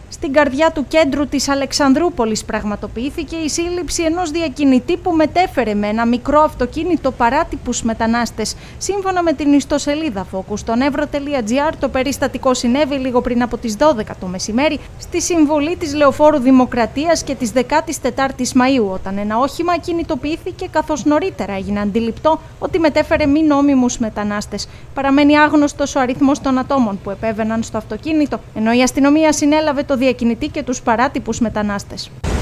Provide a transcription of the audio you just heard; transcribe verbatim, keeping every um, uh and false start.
Στην καρδιά του κέντρου της Αλεξανδρούπολης πραγματοποιήθηκε η σύλληψη ενός διακινητή που μετέφερε με ένα μικρό αυτοκίνητο παράτυπους μετανάστες. Σύμφωνα με την ιστοσελίδα Focus στον Εύρο τελεία τζι άρ, το περιστατικό συνέβη λίγο πριν από τις δώδεκα το μεσημέρι στη συμβολή της Λεωφόρου Δημοκρατίας και της δεκάτης τετάρτης Μαΐου, όταν ένα όχημα κινητοποιήθηκε, καθώς νωρίτερα έγινε αντιληπτό ότι μετέφερε μη νόμιμους μετανάστες. Παραμένει άγνωστος ο αριθμός των ατόμων που επέβαιναν στο αυτοκίνητο, ενώ η αστυνομία συνέλαβε το διακινητή και τους παράτυπους μετανάστες.